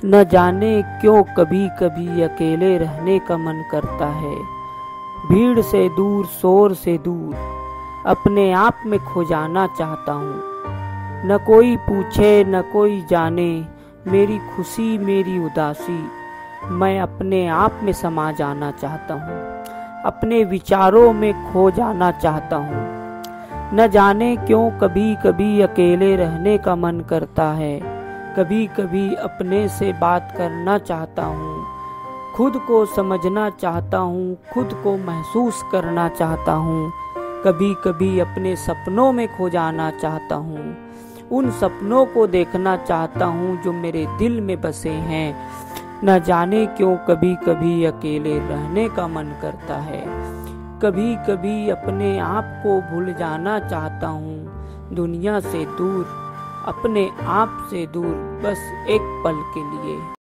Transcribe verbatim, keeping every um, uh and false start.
न जाने क्यों कभी कभी अकेले रहने का मन करता है। भीड़ से दूर, शोर से दूर, अपने आप में खो जाना चाहता हूँ। न कोई पूछे न कोई जाने, मेरी खुशी मेरी उदासी, मैं अपने आप में समा जाना चाहता हूँ। अपने विचारों में खो जाना चाहता हूँ। न जाने क्यों कभी कभी अकेले रहने का मन करता है। कभी कभी अपने से बात करना चाहता हूँ। खुद को समझना चाहता हूँ, खुद को महसूस करना चाहता हूँ। कभी कभी अपने सपनों में खो जाना चाहता हूँ। उन सपनों को देखना चाहता हूँ जो मेरे दिल में बसे हैं। न जाने क्यों कभी कभी अकेले रहने का मन करता है। कभी कभी अपने आप को भूल जाना चाहता हूँ। दुनिया से दूर, अपने आप से दूर, बस एक पल के लिए।